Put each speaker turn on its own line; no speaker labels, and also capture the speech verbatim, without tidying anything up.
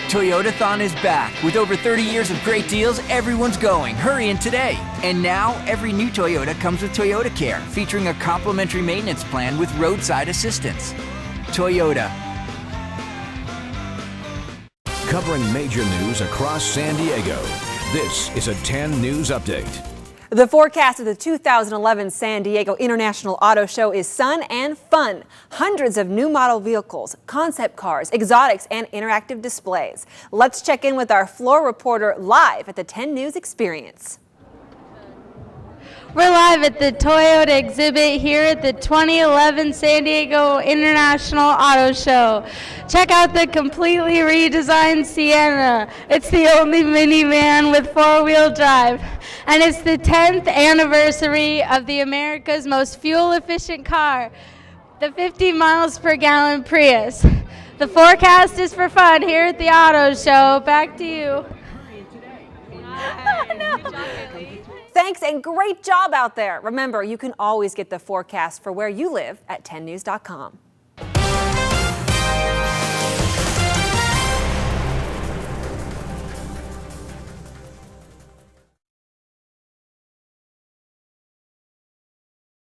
Toyotathon is back. With over thirty years of great deals, everyone's going. Hurry in today. And now, every new Toyota comes with Toyota Care, featuring a complimentary maintenance plan with roadside assistance. Toyota.
Covering major news across San Diego, this is a ten News Update.
The forecast of the two thousand eleven San Diego International Auto Show is sun and fun. Hundreds of new model vehicles, concept cars, exotics, and interactive displays. Let's check in with our floor reporter live at the ten News Experience.
We're live at the Toyota exhibit here at the twenty eleven San Diego International Auto Show. Check out the completely redesigned Sienna. It's the only minivan with four-wheel drive. And it's the tenth anniversary of the America's most fuel-efficient car, the fifty miles per gallon Prius. The forecast is for fun here at the auto show. Back to you. Oh, no.
Thanks and great job out there. Remember, you can always get the forecast for where you live at ten news dot com.